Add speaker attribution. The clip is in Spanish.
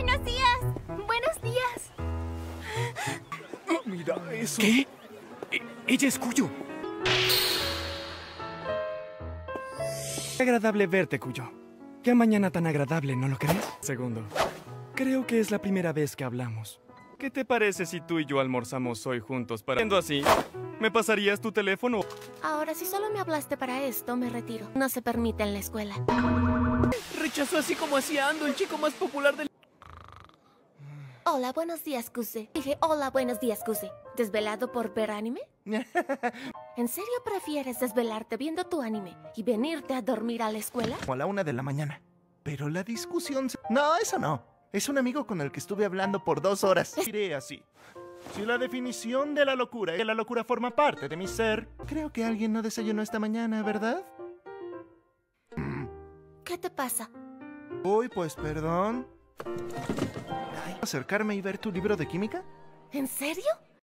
Speaker 1: Buenos días. Buenos días.
Speaker 2: Mira eso.
Speaker 3: ¿Qué? Ella es Cuyo. Qué agradable verte, Cuyo. Qué mañana tan agradable, ¿no lo crees? Segundo, creo que es la primera vez que hablamos. ¿Qué te parece si tú y yo almorzamos hoy juntos para... Siendo así, ¿me pasarías tu teléfono?
Speaker 1: Ahora, si solo me hablaste para esto, me retiro. No se permite en la escuela.
Speaker 2: Rechazó así como hacía Ando, el chico más popular del...
Speaker 1: Hola, buenos días, Kuse. Dije, hola, buenos días, Kuse. ¿Desvelado por ver anime? ¿En serio prefieres desvelarte viendo tu anime y venirte a dormir a la escuela?
Speaker 4: A la 1 de la mañana. Pero la discusión... No, eso no. Es un amigo con el que estuve hablando por 2 horas. Diré así. Si la definición de la locura es que la locura forma parte de mi ser, creo que alguien no desayunó esta mañana, ¿verdad?
Speaker 1: ¿Qué te pasa?
Speaker 4: Uy, pues perdón. Ay, ¿acercarme y ver tu libro de química?
Speaker 1: ¿En serio?